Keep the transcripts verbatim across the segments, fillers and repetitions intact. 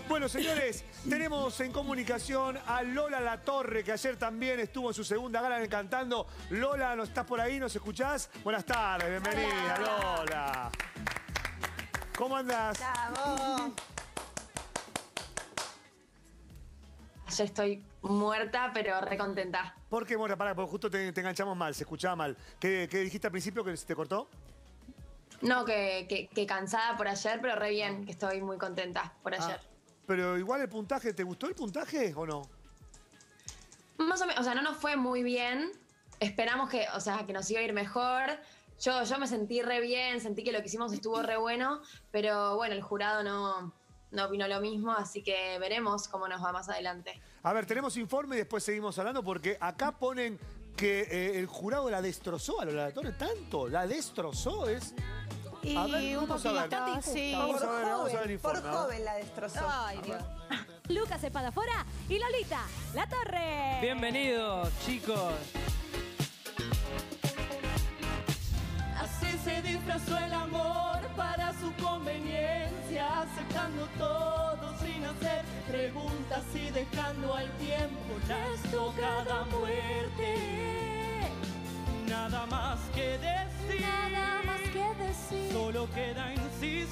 Bueno, señores, tenemos en comunicación a Lola Latorre, que ayer también estuvo en su segunda gala cantando. Lola, ¿no estás por ahí? ¿Nos escuchás? Buenas tardes, bienvenida, Lola. ¿Cómo andás? ¡Bravo! Yo estoy muerta, pero recontenta. ¿Por qué muerta? Pará, porque justo te, te enganchamos mal, se escuchaba mal. ¿Qué, qué dijiste al principio que se te cortó? No, que, que, que cansada por ayer, pero re bien, que estoy muy contenta por ayer. Ah, pero igual el puntaje, ¿te gustó el puntaje o no? Más o menos, o sea, no nos fue muy bien. Esperamos que, o sea, que nos iba a ir mejor. Yo, yo me sentí re bien, sentí que lo que hicimos estuvo re bueno, pero bueno, el jurado no, no opinó lo mismo, así que veremos cómo nos va más adelante. A ver, tenemos informe y después seguimos hablando porque acá ponen que eh, el jurado la destrozó a Lola Latorre tanto, la destrozó, es... Y a ver, un vamos a ver. poquito, sí. Vamos Por a ver, joven, vamos a ver el informe. por joven la destrozó. Ay, Dios. Lucas Espadafora y Lolita Latorre. Bienvenidos, chicos. Así se disfrazó el amor para su conveniencia, aceptando todo sin hacer preguntas y dejando al tiempo la estocada muerte. Nada más que decir, Nada más que decir. solo queda insistir.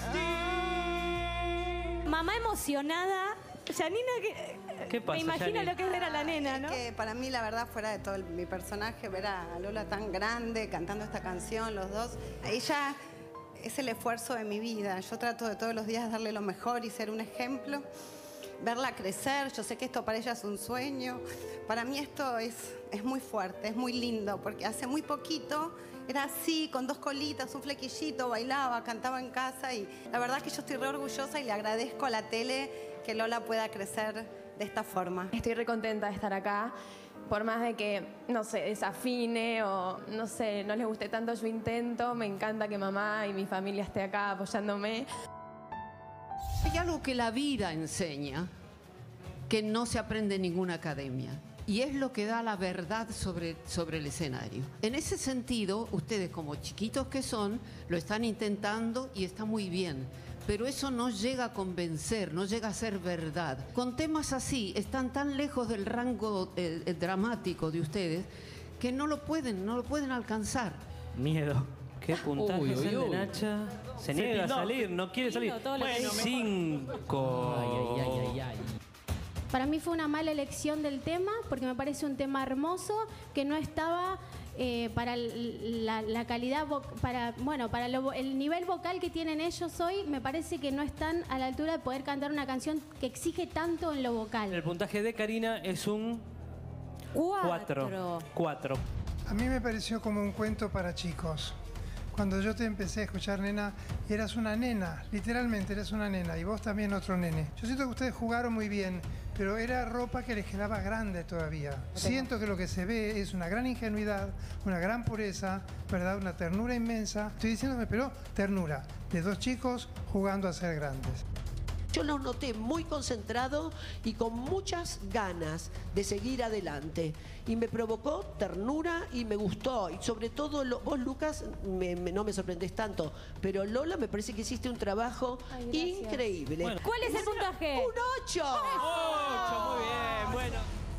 Mamá emocionada. Janina, que ¿Qué pasa, me imagino Janine? lo que es ver a la nena, ¿no? Que para mí, la verdad, fuera de todo el- mi personaje, ver a Lola tan grande cantando esta canción, los dos, ella es el esfuerzo de mi vida. Yo trato de todos los días darle lo mejor y ser un ejemplo. Verla crecer, yo sé que esto para ella es un sueño. Para mí esto es, es muy fuerte, es muy lindo, porque hace muy poquito era así, con dos colitas, un flequillito, bailaba, cantaba en casa y la verdad que yo estoy re orgullosa y le agradezco a la tele que Lola pueda crecer de esta forma. Estoy re contenta de estar acá, por más de que, no sé, desafine o, no sé, no les guste tanto, yo intento. Me encanta que mamá y mi familia esté acá apoyándome. Hay algo que la vida enseña, que no se aprende en ninguna academia, y es lo que da la verdad sobre, sobre el escenario. En ese sentido, ustedes como chiquitos que son, lo están intentando y está muy bien, pero eso no llega a convencer, no llega a ser verdad. Con temas así, están tan lejos del rango eh, eh, dramático de ustedes, que no lo pueden, no lo pueden alcanzar. Miedo. ¿Qué puntaje Uy, es uy, el de uy. Nacha? Se Se niega a pintó. salir, no quiere salir. Lindo todo lo que Bueno, dijo. cinco. Ay, ay, ay, ay, ay. Para mí fue una mala elección del tema, porque me parece un tema hermoso que no estaba eh, para el- la, la calidad, vo- para bueno, para lo- el nivel vocal que tienen ellos hoy, me parece que no están a la altura de poder cantar una canción que exige tanto en lo vocal. El puntaje de Karina es un cuatro. Cuatro. Cuatro. A mí me pareció como un cuento para chicos. Cuando yo te empecé a escuchar, nena, eras una nena, literalmente eras una nena, y vos también otro nene. Yo siento que ustedes jugaron muy bien, pero era ropa que les quedaba grande todavía. Siento que lo que se ve es una gran ingenuidad, una gran pureza, ¿verdad? Una ternura inmensa. Estoy diciéndome, pero ternura, de dos chicos jugando a ser grandes. Yo los noté muy concentrados y con muchas ganas de seguir adelante. Y me provocó ternura y me gustó. Y sobre todo, lo- vos, Lucas, me- me- no me sorprendés tanto, pero Lola, me parece que hiciste un trabajo Ay, gracias. increíble. Bueno. ¿Cuál es el puntaje? ¡Un ocho! Ocho, muy bien, bueno.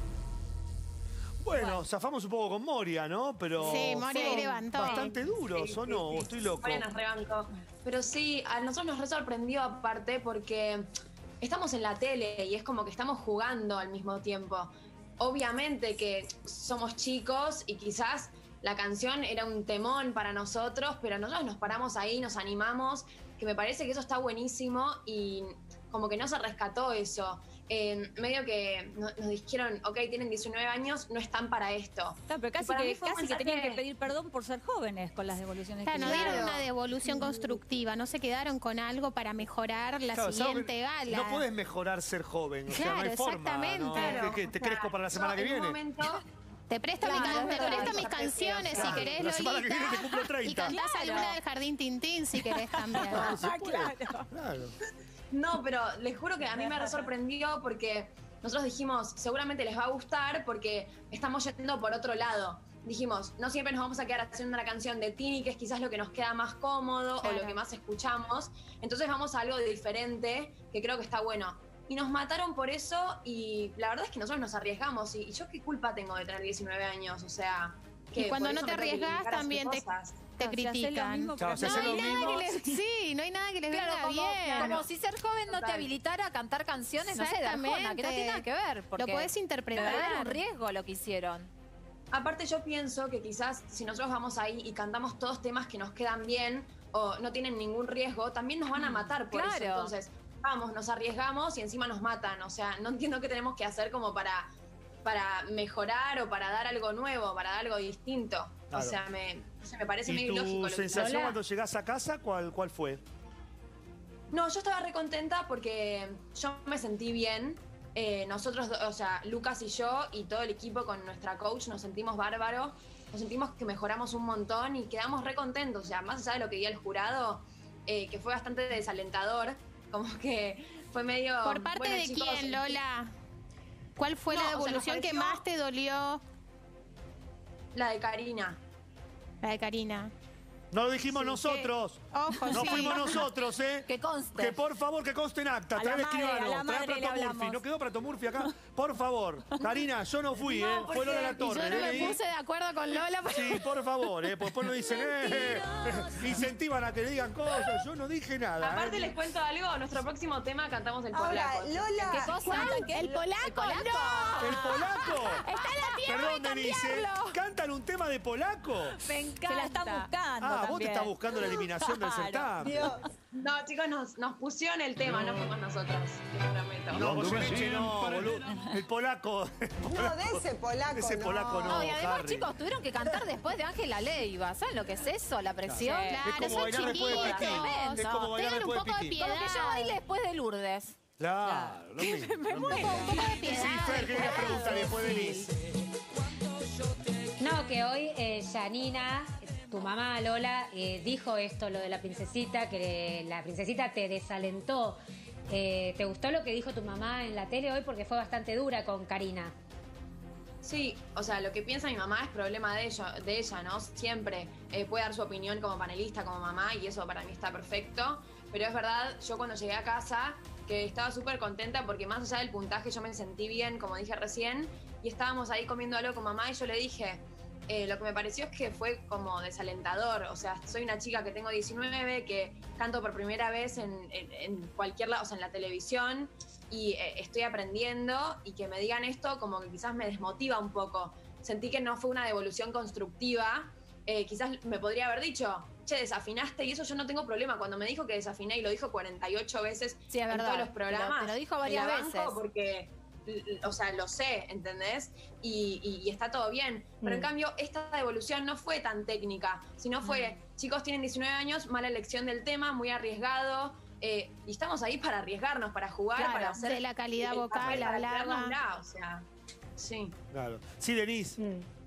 Bueno, zafamos un poco con Moria, ¿no? Pero Sí, Moria ahí fueron levantó. bastante duros, Sí, ¿o sí, no? sí. Estoy loco. Moria nos rebancó. Pero sí, a nosotros nos re sorprendió aparte porque estamos en la tele y es como que estamos jugando al mismo tiempo. Obviamente que somos chicos y quizás la canción era un temón para nosotros, pero nosotros nos paramos ahí, nos animamos, que me parece que eso está buenísimo y como que no se rescató eso. Eh, medio que no- nos dijeron, ok, tienen diecinueve años, no están para esto. Está, pero Y casi para mí que, fue un casi que tenían que mensaje- pedir perdón por ser jóvenes con las devoluciones. Claro, no que dieron hicieron. una devolución constructiva, no se quedaron con algo para mejorar la Claro, siguiente ¿sabes? gala. No puedes mejorar ser joven, o sea, no Claro, hay forma. exactamente. ¿no? Claro. ¿Qué- qué? ¿Te O sea, crezco para la semana yo que en un viene? momento Te presto, Claro, mi can- es te verdad. presto mis canciones si Claro, querés, la semana que Lolita. viene te cumplo Y treinta. cantás Claro. alguna del Jardín Tintín si querés también. Ah, claro. Claro. No, pero les juro que a mí me re sorprendió porque nosotros dijimos, seguramente les va a gustar porque estamos yendo por otro lado. Dijimos, no siempre nos vamos a quedar haciendo una canción de Tini, que es quizás lo que nos queda más cómodo Claro. o lo que más escuchamos. Entonces vamos a algo de diferente que creo que está bueno. y nos mataron por eso y la verdad es que nosotros nos arriesgamos y, y yo qué culpa tengo de tener diecinueve años, o sea... Y cuando no te arriesgas también te, te critican. Claro, no, hay nada que les, sí, no hay nada que les claro, venga como, bien. Como si ser joven no te habilitara a cantar canciones, no sé, de Arjona, que no tiene nada que ver. Porque lo podés interpretar. Era un riesgo lo que hicieron. Aparte yo pienso que quizás si nosotros vamos ahí y cantamos todos temas que nos quedan bien o no tienen ningún riesgo, también nos van a matar por claro. eso. Entonces, vamos, nos arriesgamos y encima nos matan. O sea, no entiendo qué tenemos que hacer como para, para mejorar o para dar algo nuevo, para dar algo distinto. Claro. O sea, me, o sea, me parece ¿Y medio tu ilógico. Lo sensación que... cuando llegás a casa, cuál, cuál fue? No, yo estaba recontenta porque yo me sentí bien. Eh, nosotros, o sea, Lucas y yo y todo el equipo con nuestra coach nos sentimos bárbaros. Nos sentimos que mejoramos un montón y quedamos recontentos. O sea, más allá de lo que diga el jurado, eh, que fue bastante desalentador, como que fue medio... ¿Por parte bueno, de chicos, quién, Lola? ¿Cuál fue No, la o sea, nos devolución que pareció- más te dolió? La de Karina. La de Karina. No lo dijimos Sí, nosotros. que- ojo, no sí. fuimos nosotros, ¿eh? Que conste. Que por favor, que conste en acta. A Trae la el madre, escribano. a la Trae madre a le Prato Murphy. hablamos. ¿No quedó Prato Murphy acá? Por favor. Karina, yo no fui, ¿eh? No, Fue Lola La Y Torre. yo no me ¿eh? puse de acuerdo con Lola. Pero... Sí, por favor, ¿eh? Pues después nos dicen, eh, incentivan a que le digan cosas. Yo no dije nada. Aparte ¿eh? les cuento algo, nuestro próximo tema cantamos el Ahora, polaco. Lola, ¿Qué cosa? ¿Cuál? ¿Qué? ¿El polaco? ¿El polaco? ¡No! ¿El polaco? Está en la tierra Perdón, de Denise. cambiarlo. ¿Cantan un tema de polaco? Me encanta. Se la están buscando Ah, vos te también. estás buscando la eliminación del Claro. certamen. Dios. No, chicos, nos, nos pusieron el tema, no, fuimos nosotros, te prometo. No, Goyeneche no, boludo. El polaco. El No, polaco. de ese polaco, Ese no. polaco no, No, y además, Harry. chicos, tuvieron que cantar después de Ángela Leiva. ¿Saben lo que es eso? La presión. Sí. Claro, Es como son bailar después de chiquitos. pipí. Es como bailar Tengan un después de poco de pipí. piedad. Como que yo baile después de Lourdes. Claro, lo mismo. Me lo muero. mismo. Un poco de piedad. Sí, Fer, ¿qué querías preguntar después de Denise? No, que hoy eh, Janina, tu mamá Lola, eh, dijo esto, lo de la princesita, que la princesita te desalentó. Eh, ¿Te gustó lo que dijo tu mamá en la tele hoy? Porque fue bastante dura con Karina. Sí, o sea, lo que piensa mi mamá es problema de ella, de ella, ¿no? Siempre eh, puede dar su opinión como panelista, como mamá, y eso para mí está perfecto. Pero es verdad, yo cuando llegué a casa, que estaba súper contenta porque más allá del puntaje yo me sentí bien, como dije recién, y estábamos ahí comiendo algo con mamá y yo le dije, eh, lo que me pareció es que fue como desalentador. O sea, soy una chica que tengo diecinueve, que canto por primera vez en, en, en cualquier lado, o sea, en la televisión, y eh, estoy aprendiendo, y que me digan esto como que quizás me desmotiva un poco. Sentí que no fue una devolución constructiva. Eh, quizás me podría haber dicho, che, desafinaste, y eso yo no tengo problema. Cuando me dijo que desafiné, y lo dijo cuarenta y ocho veces Sí, es en verdad. todos los programas, Te lo- te lo dijo varias me la banco veces. porque, l- o sea, lo sé, ¿entendés? Y, y- y está todo bien. Pero en Mm. cambio, esta devolución no fue tan técnica, sino fue, chicos tienen diecinueve años, mala elección del tema, muy arriesgado, eh, y estamos ahí para arriesgarnos, para jugar, Claro, para hacer... de la calidad el vocal, papel, para hablaba. tirárnosla, o sea, sí. Claro. Sí, Denise.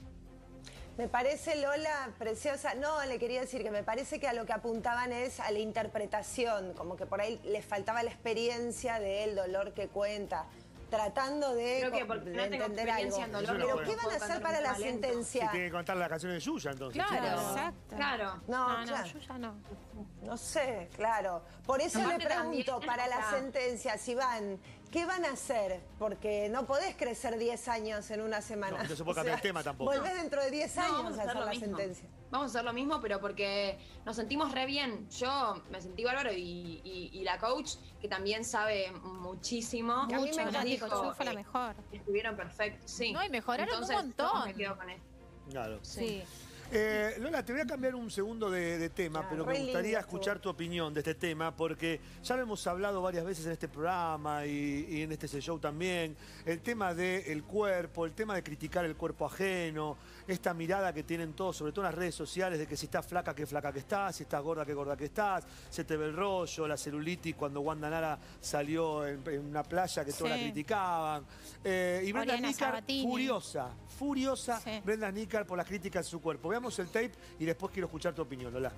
Me parece, Lola, preciosa. No, le quería decir que me parece que a lo que apuntaban es a la interpretación, como que por ahí les faltaba la experiencia del dolor que cuenta, tratando de, Creo que porque de no tengo entender experiencia algo. en dolor, Pero no ¿qué puedo van a hacer cantar para mi la talento. Sí, sentencia? tiene que cantar las canciones de Yuya, entonces. Claro. Exacto. Claro. No, No, no, claro. yo ya no. No sé, claro. Por eso Aparte le pregunto, también, para o la sea- sentencia, si van, ¿qué van a hacer? Porque no podés crecer diez años en una semana. No, no se puede cambiar el tema tampoco. Volvés dentro de diez No, años vamos a hacer lo la mismo. sentencia. Vamos a hacer lo mismo, pero porque nos sentimos re bien. Yo me sentí bárbaro y, y- y la coach, que también sabe muchísimo. Y a mí me nos encanta, dijo, Cochu fue la eh, mejor. Estuvieron perfectos, sí. No, y mejoraron un Entonces, montón. yo me quedo con esto. Claro. Sí. Eh, Lola, te voy a cambiar un segundo de, de tema, Claro, pero re me gustaría lindo escuchar estuvo. tu opinión de este tema, porque ya lo hemos hablado varias veces en este programa y, y en este show también. El tema del cuerpo, el tema de criticar el cuerpo ajeno, esta mirada que tienen todos, sobre todo en las redes sociales, de que si estás flaca, qué flaca que estás, si estás gorda, qué gorda que estás, se te ve el rollo, la celulitis cuando Wanda Nara salió en, en una playa que todos Sí. la criticaban. Eh, y Brenda Oriana Nícar, Sabatini. furiosa, furiosa, Sí. Brenda Nícar por las críticas de su cuerpo. Veamos el tape y después quiero escuchar tu opinión, Lola.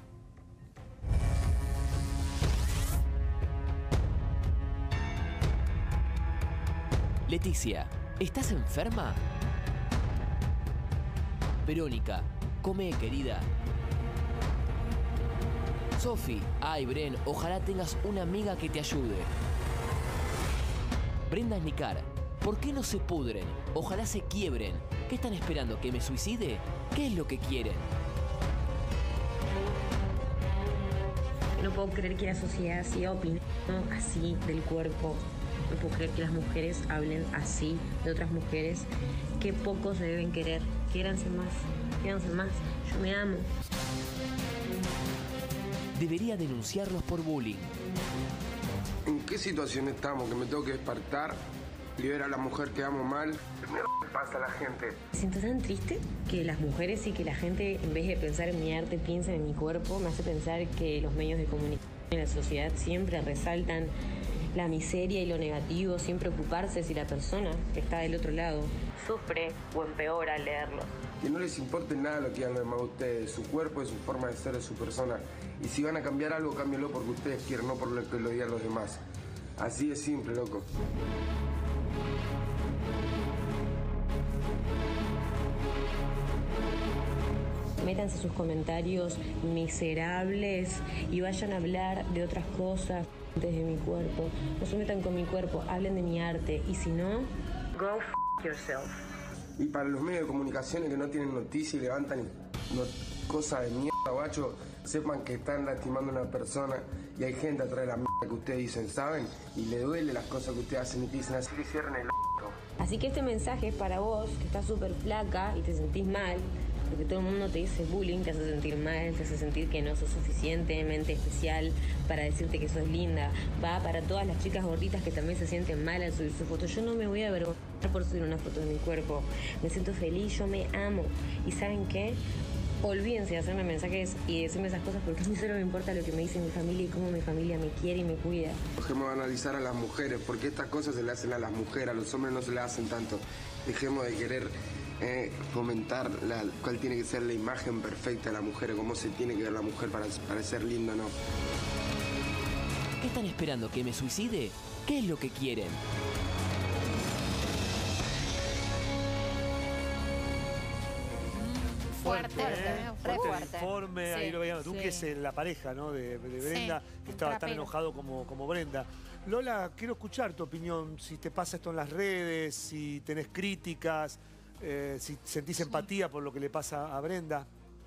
Leticia, ¿estás enferma? Verónica, come, querida. Sofi, ay, Bren, ojalá tengas una amiga que te ayude. Brenda Asnicar, ¿por qué no se pudren? Ojalá se quiebren. ¿Qué están esperando? ¿Que me suicide? ¿Qué es lo que quieren? No puedo creer que la sociedad siga opinando así del cuerpo. No puedo creer que las mujeres hablen así de otras mujeres. Qué pocos se deben querer. Quiéranse más, quiéranse más. Yo me amo. Debería denunciarlos por bullying. ¿En qué situación estamos? Que me tengo que despertar y ver a la mujer que amo mal. ¿Qué mierda le pasa a la gente? Me siento tan triste que las mujeres y que la gente, en vez de pensar en mi arte, piensen en mi cuerpo. Me hace pensar que los medios de comunicación en la sociedad siempre resaltan la miseria y lo negativo, sin preocuparse si la persona que está del otro lado sufre o empeora al leerlo. Que no les importe nada lo que digan los demás de ustedes. Su cuerpo es su forma de ser, es su persona. Y si van a cambiar algo, cámbienlo porque ustedes quieren, no por lo que lo digan los demás. Así de simple, loco. Métanse sus comentarios miserables y vayan a hablar de otras cosas desde mi cuerpo. No se metan con mi cuerpo, hablen de mi arte. Y si no, go f yourself. Y para los medios de comunicación que no tienen noticias y levantan no, cosas de mierda, guacho, sepan que están lastimando a una persona y hay gente atrás de la mierda que ustedes dicen, ¿saben? Y le duele las cosas que ustedes hacen y te dicen así que cierren el orto. Así que este mensaje es para vos, que estás súper flaca y te sentís mal, porque todo el mundo te dice bullying, te hace sentir mal, te hace sentir que no sos suficientemente especial para decirte que sos linda. Va para todas las chicas gorditas que también se sienten mal al subir su foto. Yo no me voy a avergonzar por subir una foto de mi cuerpo. Me siento feliz, yo me amo. ¿Y saben qué? Olvídense de hacerme mensajes y decirme esas cosas porque a mí solo me importa lo que me dice mi familia y cómo mi familia me quiere y me cuida. Dejemos de analizar a las mujeres, porque estas cosas se le hacen a las mujeres, a los hombres no se le hacen tanto. Dejemos de querer eh, comentar la, cuál tiene que ser la imagen perfecta de la mujer, cómo se tiene que ver la mujer para, para ser linda o no. ¿Qué están esperando? ¿Que me suicide? ¿Qué es lo que quieren? Fuerte, Fuerte, ¿eh? re Fuerte el fuerte. informe, Sí, ahí lo veíamos. Tú sí. que es eh, la pareja, ¿no? De, de Brenda, Sí, que estaba tan trapero. enojado como, como Brenda. Lola, quiero escuchar tu opinión, si te pasa esto en las redes, si tenés críticas, eh, si sentís empatía por lo que le pasa a Brenda.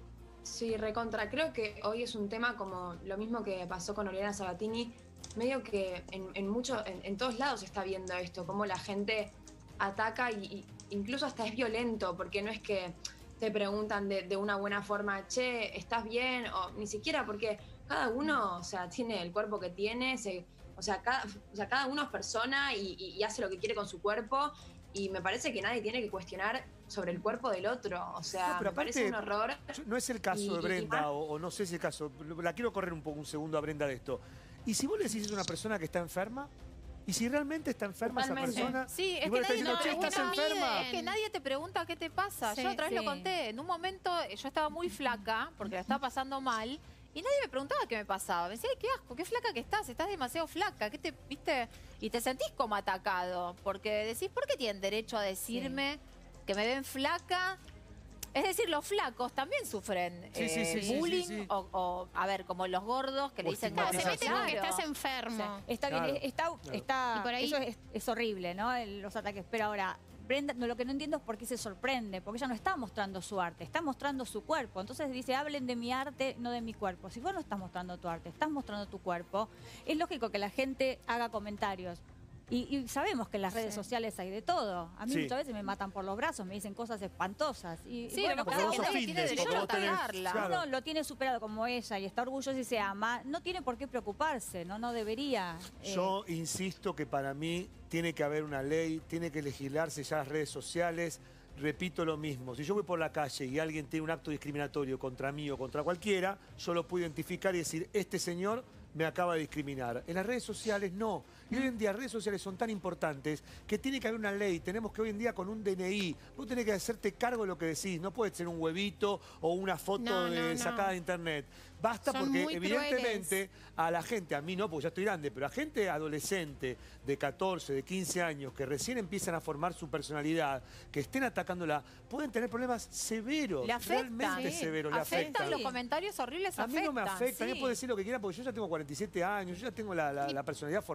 Sí, recontra. Creo que hoy es un tema como lo mismo que pasó con Oriana Sabatini. Medio que en, en, mucho, en, en todos lados se está viendo esto, cómo la gente ataca y, y incluso hasta es violento, porque no es que te preguntan de, de una buena forma, che, ¿estás bien? O ni siquiera, porque cada uno, o sea, tiene el cuerpo que tiene, se, o, sea, cada, o sea, cada uno es persona y, y, y hace lo que quiere con su cuerpo. Y me parece que nadie tiene que cuestionar sobre el cuerpo del otro. O sea, No, pero me parece aparte, un horror. No es el caso Y- de y Brenda, más- o, o no sé si es el caso. La quiero correr un poco un segundo a Brenda de esto. ¿Y si vos le decís es una persona que está enferma? ¿Y si realmente está enferma Totalmente. esa persona? Sí, y es vos que le estás nadie, diciendo, no, che, es que ¿estás no enferma? miden, es que nadie te pregunta qué te pasa. Sí, yo otra vez sí. lo conté. En un momento eh, yo estaba muy flaca porque la estaba pasando mal y nadie me preguntaba qué me pasaba. Me decía, "Ay, qué asco, qué flaca que estás, estás demasiado flaca, ¿qué te viste?" Y te sentís como atacado porque decís, ¿por qué tienen derecho a decirme que me ven flaca? Es decir, los flacos también sufren Sí, sí, eh, sí, sí, bullying sí, sí. O, o, a ver, como los gordos que O le dicen No, se mete con que Claro. estás enfermo. Está bien, Claro. está, Claro. está Y por ahí- eso es, es horrible, ¿no? El- los ataques. Pero ahora, Brenda, no, lo que no entiendo es por qué se sorprende, porque ella no está mostrando su arte, está mostrando su cuerpo. Entonces dice, hablen de mi arte, no de mi cuerpo. Si vos no estás mostrando tu arte, estás mostrando tu cuerpo, es lógico que la gente haga comentarios. Y, y sabemos que en las redes Sí. sociales hay de todo. A mí Sí. muchas veces me matan por los brazos, me dicen cosas espantosas. Y, Sí, y bueno, lo que cada pasa es que uno nadie tiene derecho yo a no tenés- atacarla. si Claro. uno lo tiene superado como ella y está orgulloso y se ama, no tiene por qué preocuparse, no, no debería. eh, Yo insisto que para mí tiene que haber una ley, tiene que legislarse ya las redes sociales. Repito lo mismo, si yo voy por la calle y alguien tiene un acto discriminatorio contra mí o contra cualquiera, yo lo puedo identificar y decir, este señor me acaba de discriminar. En las redes sociales no. Y hoy en día las redes sociales son tan importantes que tiene que haber una ley. Tenemos que hoy en día con un D N I, vos tenés que hacerte cargo de lo que decís. No puede ser un huevito o una foto No, de, no, no. sacada de internet. Basta Son porque muy evidentemente a la gente, a mí no, porque ya estoy grande, pero a gente adolescente de catorce, de quince años, que recién empiezan a formar su personalidad, que estén atacándola, pueden tener problemas severos, Le afectan. realmente Sí. severos, le Afectan, afectan. los comentarios horribles A mí no me afectan, afecta, a mí sí. puede decir lo que quiera porque yo ya tengo cuarenta y siete años, yo ya tengo la, la- la personalidad formada, buena.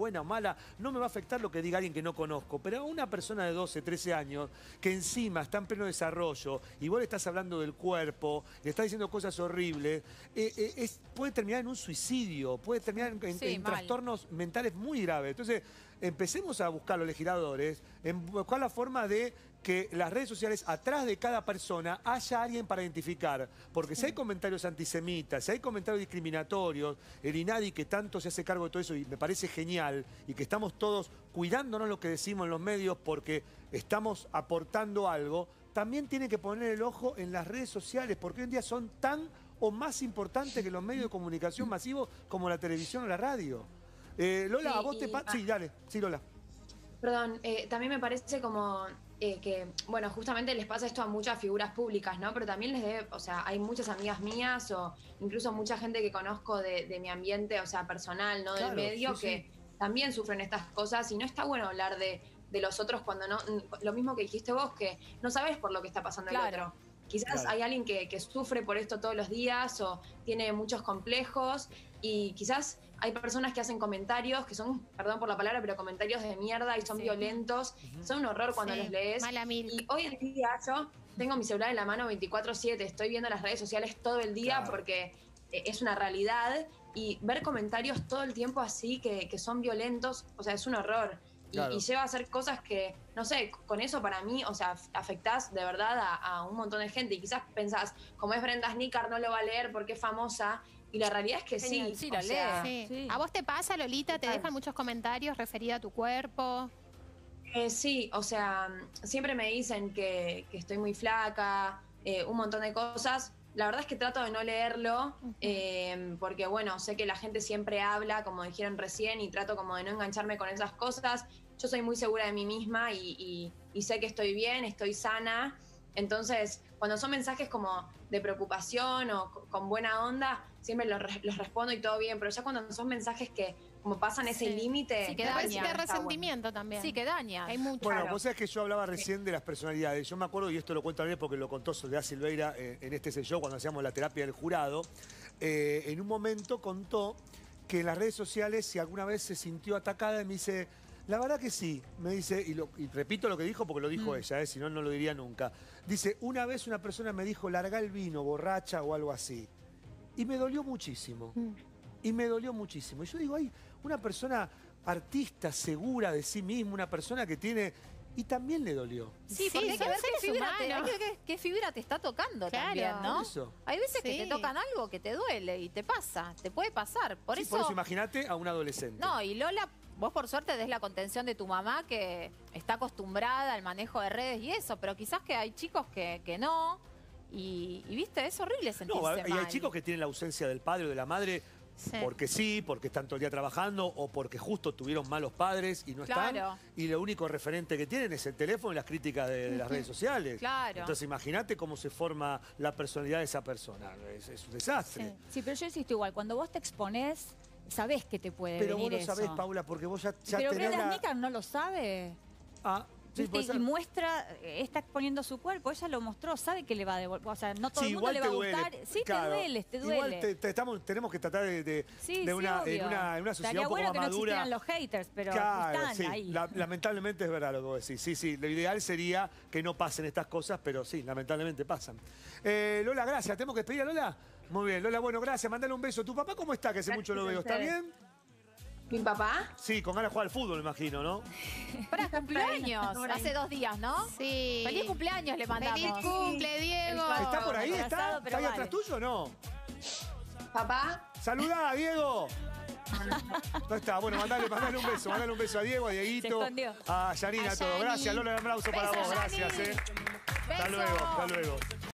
buena o mala, no me va a afectar lo que diga alguien que no conozco. Pero a una persona de doce, trece años, que encima está en pleno desarrollo, y vos le estás hablando del cuerpo, le estás diciendo cosas horribles, eh, eh, es, puede terminar en un suicidio, puede terminar en, en, Sí, en mal. trastornos mentales muy graves. Entonces, empecemos a buscar los legisladores, en buscar la forma de que las redes sociales, atrás de cada persona, haya alguien para identificar. Porque si hay comentarios antisemitas, si hay comentarios discriminatorios, el INADI que tanto se hace cargo de todo eso y me parece genial, y que estamos todos cuidándonos lo que decimos en los medios porque estamos aportando algo, también tiene que poner el ojo en las redes sociales, porque hoy en día son tan o más importantes que los medios de comunicación masivos como la televisión o la radio. Eh, Lola, Sí, ¿a vos te y- pasa? ah. Sí, dale. Sí, Lola. Perdón, eh, también me parece como eh, que, bueno, justamente les pasa esto a muchas figuras públicas, ¿no? Pero también les debe, o sea, hay muchas amigas mías o incluso mucha gente que conozco de, de mi ambiente, o sea, personal, ¿no? Del Claro, medio, sí, que también sufren estas cosas y no está bueno hablar de, de los otros cuando no, lo mismo que dijiste vos, que no sabes por lo que está pasando Claro. el otro. Quizás Claro. hay alguien que, que sufre por esto todos los días o tiene muchos complejos y quizás hay personas que hacen comentarios que son, perdón por la palabra, pero comentarios de mierda y son Sí. violentos. Son un horror cuando Sí, los lees. mala mil. Y hoy en día yo tengo mi celular en la mano veinticuatro siete, estoy viendo las redes sociales todo el día Claro. porque eh, es una realidad y ver comentarios todo el tiempo así que, que son violentos, o sea, es un horror. Y, Claro. y lleva a hacer cosas que, no sé, con eso para mí, o sea, afectás de verdad a, a un montón de gente. Y quizás pensás, como es Brenda Snicker, no lo va a leer porque es famosa. Y la realidad es que sí. Sí, o la sea, lee. Sí. ¿A vos te pasa, Lolita? ¿Te dejan muchos comentarios referidos a tu cuerpo? Eh, sí, o sea, siempre me dicen que, que estoy muy flaca, eh, un montón de cosas. La verdad es que trato de no leerlo, eh, porque bueno, sé que la gente siempre habla, como dijeron recién, y trato como de no engancharme con esas cosas. Yo soy muy segura de mí misma y, y- y sé que estoy bien, estoy sana. Entonces, cuando son mensajes como de preocupación o co- con buena onda, siempre los, re- los respondo y todo bien. Pero ya cuando son mensajes que como pasan ese Sí. límite... Sí, que me da parece de no está bueno. resentimiento también. Sí, que daña. Hay mucho. Bueno, vos sabés que yo hablaba recién de las personalidades. Yo me acuerdo, y esto lo cuento a porque lo contó Soledad Silveira eh, en este Sé Yo, cuando hacíamos la terapia del jurado. Eh, en un momento contó que en las redes sociales, si alguna vez se sintió atacada, y me dice, la verdad que sí. Me dice, y, lo- y repito lo que dijo porque lo dijo Mm. ella, eh, si no, no lo diría nunca. Dice, una vez una persona me dijo, larga el vino, borracha o algo así. Y me dolió muchísimo. Y me dolió muchísimo. Y yo digo, hay una persona artista, segura de sí misma, una persona que tiene... Y también le dolió. Sí, Sí, porque hay que son ver qué seres fibra, te, hay humanos. que ver qué fibra te está tocando Claro. también, ¿no? Por eso. Hay veces que Sí. te tocan algo que te duele y te pasa, te puede pasar. Por Sí, eso, por eso imagínate a un adolescente. no, y Lola, vos por suerte des la contención de tu mamá que está acostumbrada al manejo de redes y eso, pero quizás que hay chicos que, que no. Y, y, viste, es horrible sentirse No, y hay mal. chicos que tienen la ausencia del padre o de la madre Sí. porque sí, porque están todo el día trabajando o porque justo tuvieron malos padres y no están. Claro. Y lo único referente que tienen es el teléfono y las críticas de, de las redes sociales. Claro. Entonces imagínate cómo se forma la personalidad de esa persona. Es, es un desastre. Sí, pero yo insisto igual, cuando vos te exponés, sabés que te puede Pero vos venir lo sabés, eso. Paula, porque vos ya, ya Pero tenés Brenda la... Snicker no lo sabe. Ah, sí, ¿Viste? puede ser. Y muestra, eh, está exponiendo su cuerpo, ella lo mostró, sabe que le va a devolver. O sea, no todo Sí, el mundo igual le va te a duele. gustar. Sí, Claro. te duele, te duele. Igual te- te estamos, tenemos que tratar de, de, Sí, de sí, una, en, obvio. una, en una sociedad Estaría un poco bueno más que no madura. existieran los haters, pero Claro, están sí. ahí. La- lamentablemente es verdad lo que vos decís. Sí, sí, lo ideal sería que no pasen estas cosas, pero sí, lamentablemente pasan. Eh, Lola, gracias. ¿Tenemos que despedir a Lola? Muy bien, Lola, bueno, gracias. Mandale un beso. ¿Tu papá cómo está? Que hace mucho lo a veo. ¿Está ustedes. bien? ¿Mi papá? Sí, con ganas de jugar al fútbol, me imagino, ¿no? Para cumpleaños, Por ahí. hace dos días, ¿no? Sí. Feliz cumpleaños le mandamos. Feliz cumple, Diego. El ¿Está por ahí? ¿Está? Atrasado, pero ¿Está ahí vale. atrás tuyo o no? ¿Papá? ¡Saludá, Diego! No está. Bueno, mandale, mandale un beso. Mandale un beso a Diego, a Dieguito, Se escondió. a Yanina, A a todo. Yani. Gracias, Lola, un aplauso para Beso, vos. Gracias, Yani. eh. Hasta Beso. luego, hasta luego.